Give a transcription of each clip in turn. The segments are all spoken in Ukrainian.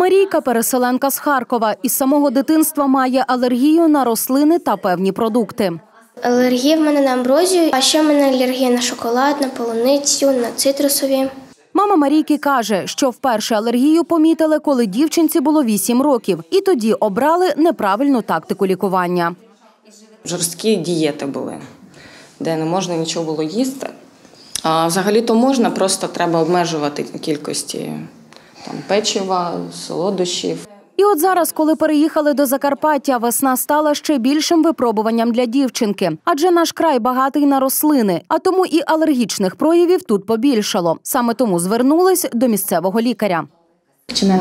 Марійка – переселенка з Харкова. Із самого дитинства має алергію на рослини та певні продукти. Алергія в мене на амброзію, а ще в мене алергія на шоколад, на полуницю, на цитрусові. Мама Марійки каже, що вперше алергію помітили, коли дівчинці було 8 років. І тоді обрали неправильну тактику лікування. Жорсткі дієти були, де не можна нічого було їсти. А взагалі-то можна, просто треба обмежувати кількості печива, солодощів. І от зараз, коли переїхали до Закарпаття, весна стала ще більшим випробуванням для дівчинки. Адже наш край багатий на рослини, а тому і алергічних проявів тут побільшало. Саме тому звернулись до місцевого лікаря. Починає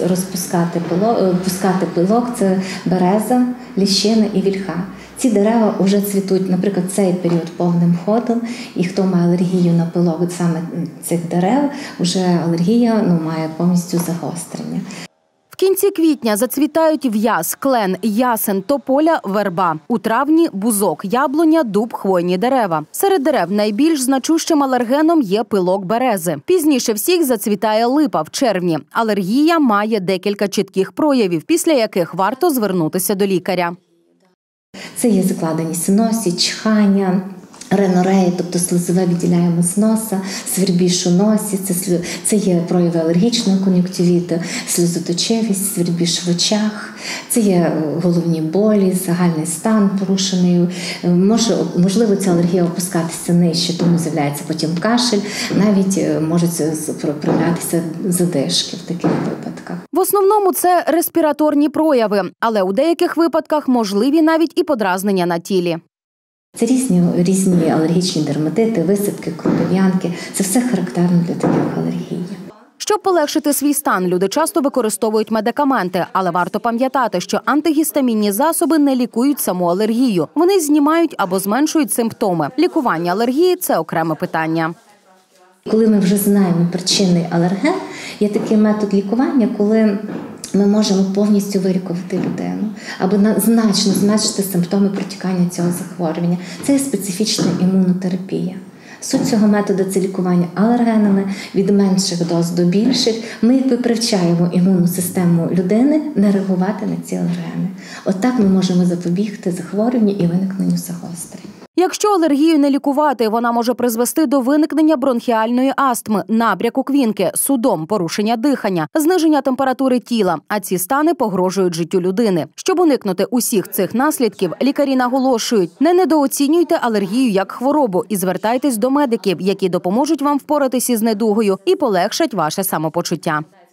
пускати пилок – це береза, ліщина і вільха. Ці дерева вже цвітуть, наприклад, цей період повним ходом, і хто має алергію на пилок від саме цих дерев, вже алергія має повністю загострення. В кінці квітня зацвітають в'яз, клен, ясен, тополя, верба. У травні – бузок, яблуня, дуб, хвойні дерева. Серед дерев найбільш значущим алергеном є пилок берези. Пізніше всіх зацвітає липа в червні. Алергія має декілька чітких проявів, після яких варто звернутися до лікаря. Це є закладеність у носі, чхання, ренорея, тобто слизове відділяємо з носа, свербіж у носі, це є прояви алергічного кон'юнктивіту, сльозоточивість, свербіж в очах, це є головні болі, загальний стан порушений. Можливо, ця алергія опускатися нижче, тому з'являється потім кашель, навіть можуть проявлятися задишки в таких випадках. В основному це респіраторні прояви, але у деяких випадках можливі навіть і подразнення на тілі. Це різні алергічні дерматити, висипки, кропив'янки. Це все характерно для таких алергій. Щоб полегшити свій стан, люди часто використовують медикаменти, але варто пам'ятати, що антигістамінні засоби не лікують саму алергію. Вони знімають або зменшують симптоми. Лікування алергії – це окреме питання. Коли ми вже знаємо причинний алерген, є такий метод лікування, коли ми можемо повністю вилікувати людину або значно зменшити симптоми протікання цього захворювання. Це є специфічна імунотерапія. Суть цього методу – це лікування алергенами від менших доз до більших. Ми привчаємо імунну систему людини не реагувати на ці алергени. Отак ми можемо запобігти захворюванню і виникненню загострень. Якщо алергію не лікувати, вона може призвести до виникнення бронхіальної астми, набряку квінки, судом, порушення дихання, зниження температури тіла, а ці стани погрожують життю людини. Щоб уникнути усіх цих наслідків, лікарі наголошують, не недооцінюйте алергію як хворобу і звертайтесь до медиків, які допоможуть вам впоратись із недугою і полегшать ваше самопочуття.